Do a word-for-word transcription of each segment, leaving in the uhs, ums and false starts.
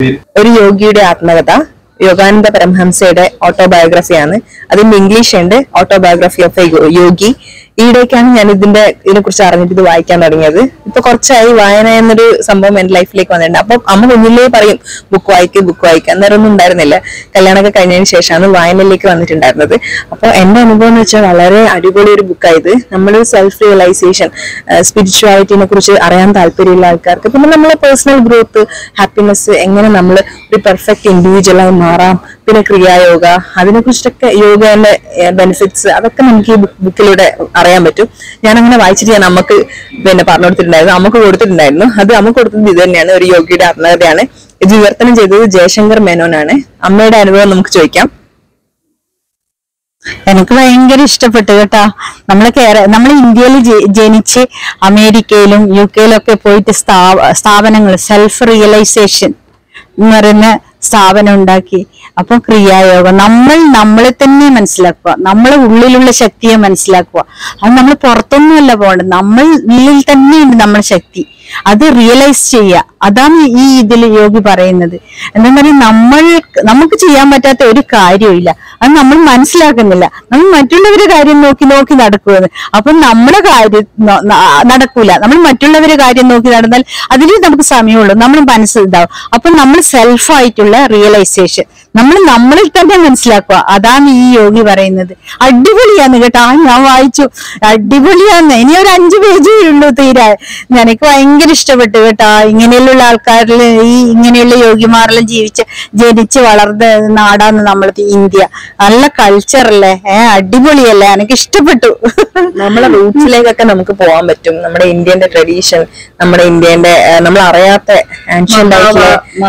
ഒരു യോഗിയുടെ ആത്മകഥ യോഗാനന്ദ പരമഹംസയുടെ ഓട്ടോബയോഗ്രഫിയാണ്. അതിന്റെ ഇംഗ്ലീഷ് ഉണ്ട്, ഓട്ടോബയോഗ്രഫി ഓഫ് എ യോഗി. ഈയിടേക്കാണ് ഞാൻ ഇതിന്റെ ഇതിനെ കുറിച്ച് അറിഞ്ഞിട്ട് ഇത് വായിക്കാൻ തുടങ്ങിയത്. ഇപ്പൊ കുറച്ചായി വായന എന്നൊരു സംഭവം എന്റെ ലൈഫിലേക്ക് വന്നിട്ടുണ്ട്. അപ്പൊ അമ്മ കുഞ്ഞിലേ പറയും ബുക്ക് വായിക്കുക ബുക്ക് വായിക്കുക, അന്നേരം ഒന്നും ഉണ്ടായിരുന്നില്ല. കല്യാണമൊക്കെ കഴിഞ്ഞതിന് ശേഷമാണ് വായനയിലേക്ക് വന്നിട്ടുണ്ടായിരുന്നത്. അപ്പൊ എന്റെ അനുഭവം എന്ന് വെച്ചാൽ വളരെ അടിപൊളി ഒരു ബുക്കായത്. നമ്മൾ സെൽഫ് റിയലൈസേഷൻ, സ്പിരിച്വാലിറ്റിനെ കുറിച്ച് അറിയാൻ താല്പര്യമുള്ള ആൾക്കാർക്ക്, പിന്നെ നമ്മളെ പേഴ്സണൽ ഗ്രോത്ത്, ഹാപ്പിനെസ്, എങ്ങനെ നമ്മൾ ഒരു പെർഫെക്റ്റ് ഇൻഡിവിജ്വലായി മാറാം, പിന്നെ ക്രിയായോഗ, അതിനെ കുറിച്ചൊക്കെ യോഗയുടെ ബെനിഫിറ്റ്സ്, അതൊക്കെ നമുക്ക് ഈ ബുക്കിലൂടെ അറിയാൻ പറ്റും. ഞാൻ അങ്ങനെ വായിച്ചിട്ട് ഞാൻ അമ്മക്ക് പിന്നെ പറഞ്ഞു കൊടുത്തിട്ടുണ്ടായിരുന്നു, അമ്മക്ക് കൊടുത്തിട്ടുണ്ടായിരുന്നു. അത് അമ്മക്ക് കൊടുത്തത് ഇത് തന്നെയാണ്, ഒരു യോഗിയുടെ ആത്മകഥയാണ്. ഇത് വിവർത്തനം ചെയ്തത് ജയശങ്കർ മേനോനാണ്. അമ്മയുടെ അനുഭവം നമുക്ക് ചോദിക്കാം. എനിക്ക് ഭയങ്കര ഇഷ്ടപ്പെട്ടു കേട്ടോ. നമ്മളെ കേരള നമ്മൾ ഇന്ത്യയിൽ ജനിച്ച് അമേരിക്കയിലും യു കെയിലും ഒക്കെ പോയിട്ട് സ്ഥാപ സ്ഥാപനങ്ങൾ സെൽഫ് റിയലൈസേഷൻ എന്ന് പറയുന്ന സ്ഥാപനം ഉണ്ടാക്കി. അപ്പൊ ക്രിയായോഗം നമ്മൾ നമ്മളെ തന്നെ മനസ്സിലാക്കുക, നമ്മളെ ഉള്ളിലുള്ള ശക്തിയെ മനസ്സിലാക്കുക. അത് നമ്മൾ പുറത്തൊന്നുമല്ല പോകേണ്ടത്, നമ്മൾ ഉള്ളിൽ തന്നെയുണ്ട് നമ്മുടെ ശക്തി. അത് റിയലൈസ് ചെയ്യുക, അതാണ് ഈ ഇതിൽ യോഗി പറയുന്നത്. എന്താ പറയുക, നമ്മൾ നമുക്ക് ചെയ്യാൻ പറ്റാത്ത ഒരു കാര്യമില്ല, അത് നമ്മൾ മനസ്സിലാക്കുന്നില്ല. നമ്മൾ മറ്റുള്ളവരുടെ കാര്യം നോക്കി നോക്കി നടക്കുന്നത്. അപ്പൊ നമ്മുടെ കാര്യം നടക്കൂല. നമ്മൾ മറ്റുള്ളവരുടെ കാര്യം നോക്കി നടന്നാൽ അതിന് നമുക്ക് സമയമുള്ളൂ, നമ്മൾ മനസ്സിലാവും. അപ്പൊ നമ്മൾ സെൽഫായിട്ടുള്ള റിയലൈസേഷൻ, നമ്മൾ നമ്മളിൽ തന്നെ മനസ്സിലാക്കുക, അതാണ് ഈ യോഗി പറയുന്നത്. അടിപൊളിയാന്ന് കേട്ടോ, ഞാൻ വായിച്ചു, അടിപൊളിയാന്ന്. ഇനി ഒരു അഞ്ചു പേജേ ഉള്ളൂ തീരാൻ. എനിക്ക് ഭയങ്കര ഇഷ്ടപ്പെട്ടു കേട്ടോ. ഇങ്ങനെയുള്ള ആൾക്കാരിൽ ഈ ഇങ്ങനെയുള്ള യോഗിമാരെല്ലാം ജീവിച്ച് ജനിച്ച് വളർന്ന നാടാണ് നമ്മളത് ഇന്ത്യ. നല്ല കൾച്ചറല്ലേ, ഏഹ് അടിപൊളിയല്ലേ, എനിക്ക് ഇഷ്ടപ്പെട്ടു. നമ്മളെ റൂട്ട്സിലേക്കൊക്കെ നമുക്ക് പോകാൻ പറ്റും. നമ്മുടെ ഇന്ത്യന്റെ ട്രഡീഷൻ, നമ്മുടെ ഇന്ത്യന്റെ നമ്മൾ അറിയാത്ത ആൻഷ്യന്റ് ആയിട്ടുള്ള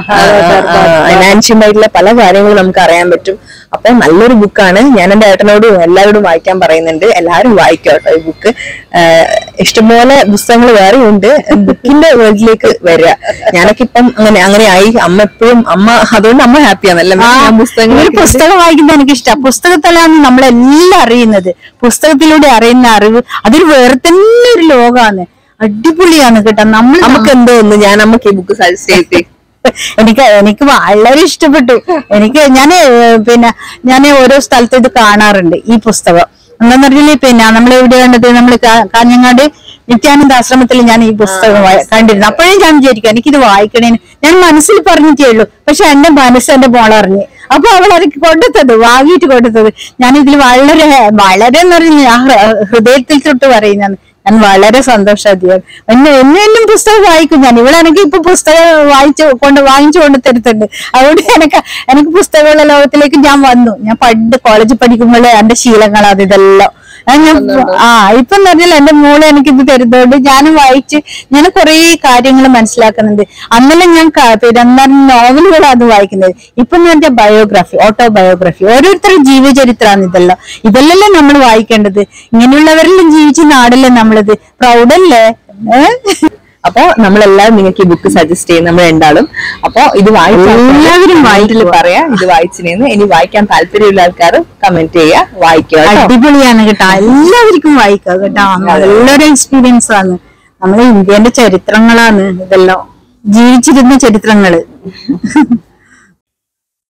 ആൻഷ്യന്റ് ആയിട്ടുള്ള പല കാര്യങ്ങളും നമുക്ക് അറിയാൻ പറ്റും. അപ്പൊ നല്ലൊരു ബുക്കാണ്. ഞാൻ എന്റെ ഏട്ടനോടും എല്ലാവരോടും വായിക്കാൻ പറയുന്നുണ്ട്. എല്ലാവരും വായിക്കാം കേട്ടോ ഈ ബുക്ക്. ഇഷ്ടംപോലെ പുസ്തകങ്ങൾ വേറെ ഉണ്ട്. ബുക്കിന്റെ വേൾഡിലേക്ക് വരിക. ഞാനൊക്കെ ഇപ്പം അങ്ങനെ അങ്ങനെ ആയി. അമ്മ എപ്പോഴും അമ്മ, അതുകൊണ്ട് അമ്മ ഹാപ്പിയാണല്ലേ പുസ്തകങ്ങൾ പുസ്തകം വായിക്കുന്നത് എനിക്ക് ഇഷ്ടം. പുസ്തകത്തിലാണ് നമ്മളെല്ലാം അറിയുന്നത്. പുസ്തകത്തിലൂടെ അറിയുന്ന അറിവ് അതൊരു വേറെ തന്നെ ഒരു ലോകമാണ്. അടിപൊളിയാണ് കേട്ടോ. നമ്മൾ നമുക്ക് എന്തോ ഒന്ന് ഞാൻ നമുക്ക് ഈ ബുക്ക് സജസ്റ്റ് ചെയ്ത് എനിക്ക് എനിക്ക് വളരെ ഇഷ്ടപ്പെട്ടു. എനിക്ക് ഞാന് പിന്നെ ഞാൻ ഓരോ സ്ഥലത്ത് ഇത് കാണാറുണ്ട് ഈ പുസ്തകം. എന്താന്ന് പറഞ്ഞാല് പിന്നെ നമ്മൾ എവിടെ കണ്ടത്, നമ്മൾ കാഞ്ഞങ്ങാട് നിത്യാനന്ദ ആശ്രമത്തിൽ ഞാൻ ഈ പുസ്തകം കണ്ടിരുന്നു. അപ്പോഴേ ഞാൻ വിചാരിക്കും എനിക്കിത് വായിക്കണേന്. ഞാൻ മനസ്സിൽ പറഞ്ഞിട്ടേ ഉള്ളൂ, പക്ഷെ എന്റെ മനസ്സ് എന്റെ മോളറിഞ്ഞ്. അപ്പൊ അവൾ എനിക്ക് കൊടുത്തത്, വാങ്ങിയിട്ട് കൊടുത്തത്. ഞാൻ ഇതിൽ വളരെ വളരെ എന്ന് പറഞ്ഞ ഞാൻ ഹൃദയത്തിൽ തൊട്ട് പറയുന്നതാണ്. ഞാൻ വളരെ സന്തോഷാധിയാണ്. എന്നെ എന്നെല്ലാം പുസ്തകം വായിക്കും ഞാൻ. ഇവിടെ എനിക്ക് ഇപ്പൊ പുസ്തകം വായിച്ചു കൊണ്ട് വാങ്ങിച്ചു കൊണ്ട് തരുത്തുണ്ട്. അതുകൊണ്ട് എനിക്ക് എനിക്ക് പുസ്തകങ്ങളുടെ ലോകത്തിലേക്ക് ഞാൻ വന്നു. ഞാൻ പണ്ട് കോളേജിൽ പഠിക്കുമ്പോഴേ എന്റെ ശീലങ്ങളാണ് ഇതെല്ലാം. ഞാൻ ആ ഇപ്പൊ എന്ന് പറഞ്ഞാൽ എന്റെ മോള് എനിക്കിത് തരുന്നതുകൊണ്ട് ഞാനും വായിച്ച് ഞാൻ കുറെ കാര്യങ്ങൾ മനസ്സിലാക്കുന്നുണ്ട്. അന്നെല്ലാം ഞാൻ പിന്നെ നോവലുകളാണ് വായിക്കുന്നത്. ഇപ്പൊ എന്ന് പറഞ്ഞാൽ ബയോഗ്രാഫി, ഓട്ടോബയോഗ്രഫി, ഓരോരുത്തരും ജീവചരിത്രമാണ് ഇതെല്ലാം. ഇതെല്ലാം നമ്മൾ വായിക്കേണ്ടത്. ഇങ്ങനെയുള്ളവരെല്ലാം ജീവിച്ച നാടല്ലേ നമ്മളിത്. പ്രൗഡല്ലേ? അപ്പൊ നമ്മളെല്ലാവരും നിങ്ങൾക്ക് ഈ ബുക്ക് സജസ്റ്റ് ചെയ്യും, നമ്മൾ രണ്ടാളും. അപ്പൊ ഇത് എല്ലാവരും വായിച്ചിൽ പറയാ ഇത് വായിച്ചിരുന്ന്. ഇനി വായിക്കാൻ താല്പര്യമുള്ള ആൾക്കാർ കമന്റ് ചെയ്യുക, വായിക്കുക. അടിപൊളിയാണ് കേട്ടോ, എല്ലാവർക്കും വായിക്കാം കേട്ടോ. നല്ലൊരു എക്സ്പീരിയൻസ് ആണ്. നമ്മളെ ഇന്ത്യന്റെ ചരിത്രങ്ങളാണ് ഇതെല്ലാം, ജീവിച്ചിരുന്ന ചരിത്രങ്ങള്.